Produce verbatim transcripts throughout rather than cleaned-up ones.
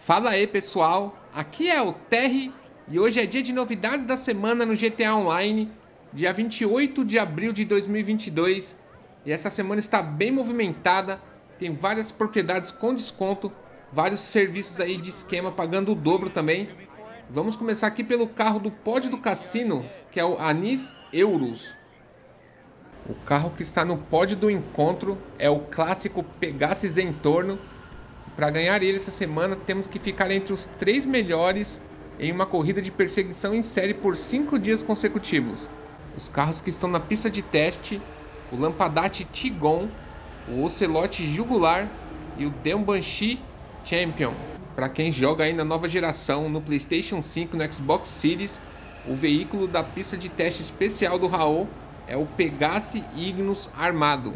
Fala aí pessoal, aqui é o Terry e hoje é dia de novidades da semana no G T A Online, dia vinte e oito de abril de dois mil e vinte e dois, e essa semana está bem movimentada, tem várias propriedades com desconto, vários serviços aí de esquema pagando o dobro também. Vamos começar aqui pelo carro do pódio do cassino, que é o Anis Euros. O carro que está no pódio do encontro é o clássico Pegasus Entorno. Para ganhar ele essa semana, temos que ficar entre os três melhores em uma corrida de perseguição em série por cinco dias consecutivos. Os carros que estão na pista de teste, o Lampadati Tigon, o Ocelote Jugular e o Dembanshee Champion. Para quem joga aí na nova geração, no PlayStation cinco e no Xbox Series, o veículo da pista de teste especial do Raul é o Pegasus Ignus Armado.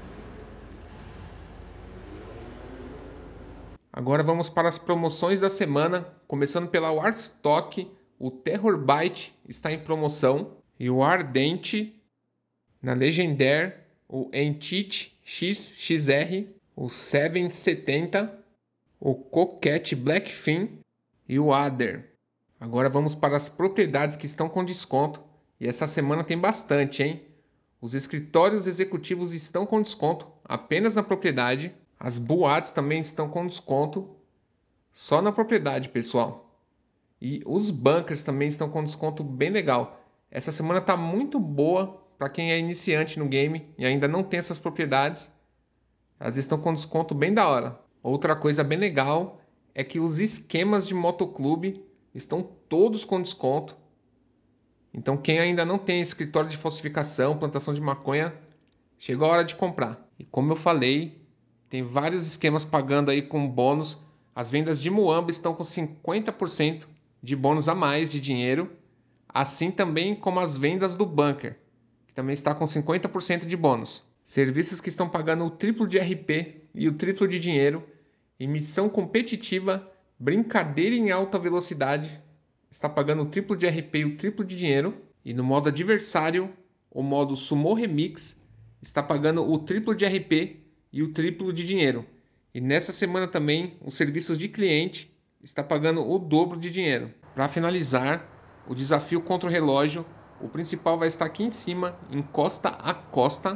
Agora vamos para as promoções da semana, começando pela Warstock, o Terror Byte está em promoção, e o Ardente, na Legendary, o Entity X X R, o setecentos e setenta, o Coquette Blackfin e o Adder. Agora vamos para as propriedades que estão com desconto, e essa semana tem bastante, hein? Os escritórios executivos estão com desconto apenas na propriedade. As boates também estão com desconto só na propriedade, pessoal. E os bunkers também estão com desconto bem legal. Essa semana está muito boa para quem é iniciante no game e ainda não tem essas propriedades. Elas estão com desconto bem da hora. Outra coisa bem legal é que os esquemas de motoclube estão todos com desconto. Então quem ainda não tem escritório de falsificação, plantação de maconha, chegou a hora de comprar. E como eu falei, tem vários esquemas pagando aí com bônus. As vendas de Muamba estão com cinquenta por cento de bônus a mais de dinheiro. Assim também como as vendas do Bunker, que também está com cinquenta por cento de bônus. Serviços que estão pagando o triplo de R P e o triplo de dinheiro. Em missão competitiva, brincadeira em alta velocidade, está pagando o triplo de R P e o triplo de dinheiro. E no modo adversário, o modo Sumo Remix, está pagando o triplo de R P e o triplo de dinheiro. E nessa semana também, os serviços de cliente está pagando o dobro de dinheiro. Para finalizar, o desafio contra o relógio, o principal vai estar aqui em cima, em costa a costa.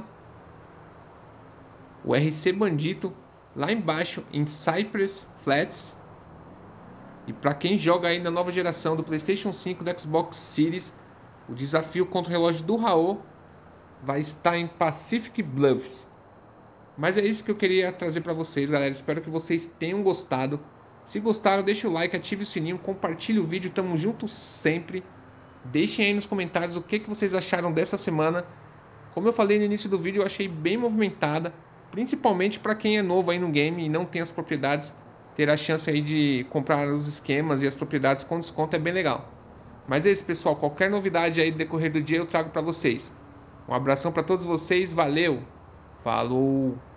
O R C Bandito, lá embaixo, em Cypress Flats. E para quem joga aí na nova geração do PlayStation cinco e do Xbox Series, o desafio contra o relógio do Raul vai estar em Pacific Bluffs. Mas é isso que eu queria trazer para vocês, galera. Espero que vocês tenham gostado. Se gostaram, deixa o like, ative o sininho, compartilhe o vídeo. Tamo junto sempre. Deixem aí nos comentários o que, que vocês acharam dessa semana. Como eu falei no início do vídeo, eu achei bem movimentada. Principalmente para quem é novo aí no game e não tem as propriedades. Ter a chance aí de comprar os esquemas e as propriedades com desconto é bem legal. Mas é isso, pessoal. Qualquer novidade aí no decorrer do dia eu trago para vocês. Um abração para todos vocês. Valeu! Falou!